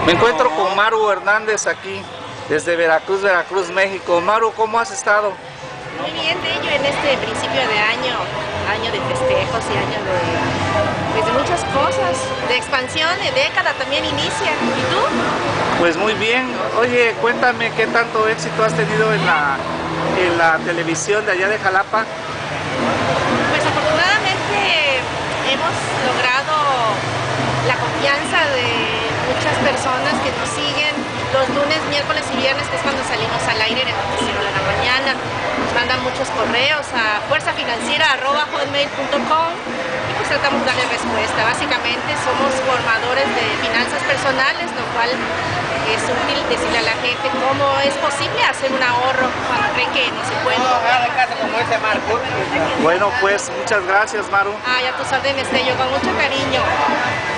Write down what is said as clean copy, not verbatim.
Me encuentro con Maru Hernández aquí, desde Veracruz, México. Maru, ¿cómo has estado? Muy bien, Tello, en este principio de año de festejos y año de muchas cosas, de expansión, de década también inicia. ¿Y tú? Pues muy bien. Oye, cuéntame qué tanto éxito has tenido en la televisión de allá de Jalapa. Pues afortunadamente hemos logrado la confianza de muchas personas que nos siguen los lunes, miércoles y viernes, que es cuando salimos al aire en el noticiero de la mañana. Nos mandan muchos correos a fuerzafinanciera@hotmail.com y pues tratamos de darle respuesta. Básicamente somos formadores de finanzas personales, lo cual es útil decirle a la gente cómo es posible hacer un ahorro cuando creen que no se puede. Bueno, pues muchas gracias, Maru. A tus órdenes, Tello, con mucho cariño.